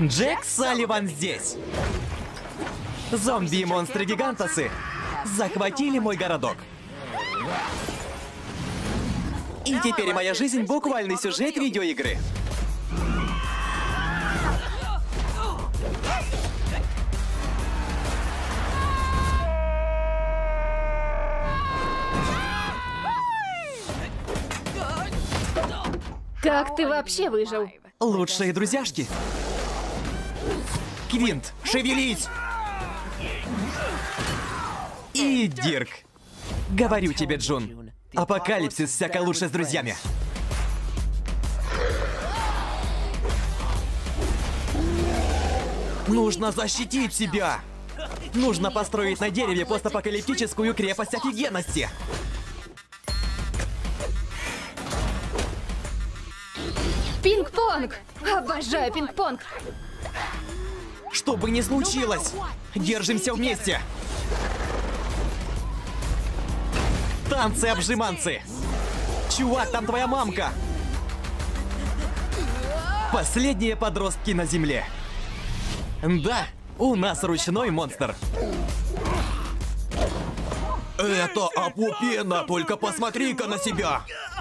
Джек Салливан здесь. Зомби и монстры-гигантосы захватили мой городок. И теперь моя жизнь буквальный сюжет видеоигры. Как ты вообще выжил? Лучшие друзьяшки. Квинт, шевелись! И Дирк. Говорю тебе, Джун, апокалипсис всяко лучше с друзьями. Нужно защитить себя. Нужно построить на дереве постапокалиптическую крепость офигенности. Пинг-понг! Обожаю пинг-понг! Что бы ни случилось, держимся вместе. Танцы-обжиманцы. Чувак, там твоя мамка. Последние подростки на земле. Да, у нас ручной монстр. Это опупенно, только посмотри-ка на себя.